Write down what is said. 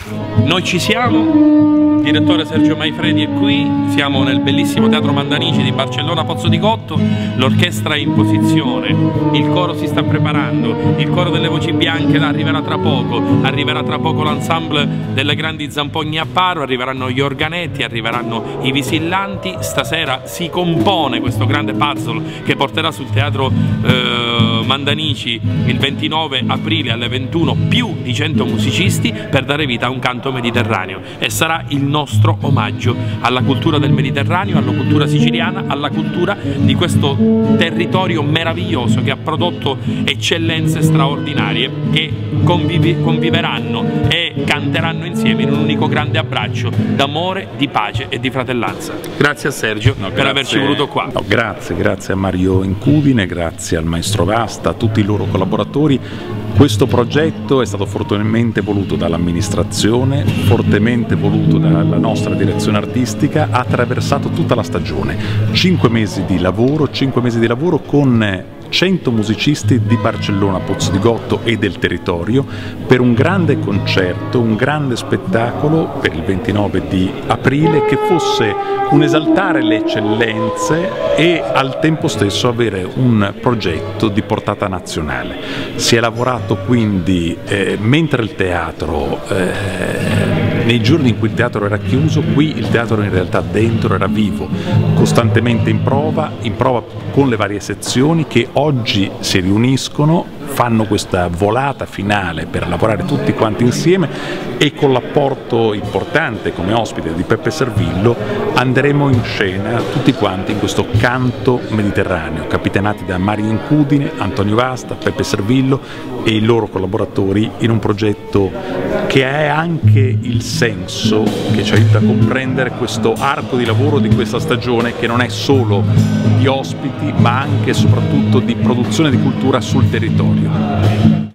Noi ci siamo, il direttore Sergio Maifredi è qui, siamo nel bellissimo Teatro Mandanici di Barcellona Pozzo di Gotto, l'orchestra è in posizione, il coro si sta preparando, il coro delle voci bianche arriverà tra poco l'ensemble delle grandi zampogne a paro, arriveranno gli organetti, arriveranno i visillanti. Stasera si compone questo grande puzzle che porterà sul Teatro Mandanici il 29 aprile alle 21 più di 100 musicisti per dare vita a un canto mediterraneo, e sarà il nostro omaggio alla cultura del Mediterraneo, alla cultura siciliana, alla cultura di questo territorio meraviglioso che ha prodotto eccellenze straordinarie che conviveranno e canteranno insieme in un unico grande abbraccio d'amore, di pace e di fratellanza. Grazie a Sergio per averci voluto qua. Grazie a Mario Incudine, grazie al maestro Vasta, a tutti i loro collaboratori. Questo progetto è stato fortemente voluto dall'amministrazione, fortemente voluto dalla nostra direzione artistica, ha attraversato tutta la stagione. 5 mesi di lavoro con 100 musicisti di Barcellona Pozzo di Gotto e del territorio per un grande concerto, un grande spettacolo per il 29 di aprile che fosse un esaltare le eccellenze e al tempo stesso avere un progetto di portata nazionale. Si è lavorato quindi mentre il teatro, nei giorni in cui il teatro era chiuso, qui il teatro in realtà dentro era vivo, costantemente in prova con le varie sezioni che oggi si riuniscono, fanno questa volata finale per lavorare tutti quanti insieme, e con l'apporto importante come ospite di Peppe Servillo andremo in scena tutti quanti in questo canto mediterraneo, capitanati da Mario Incudine, Antonio Vasta, Peppe Servillo e i loro collaboratori, in un progetto che è anche il senso che ci aiuta a comprendere questo arco di lavoro di questa stagione, che non è solo di ospiti ma anche e soprattutto di produzione di cultura sul territorio.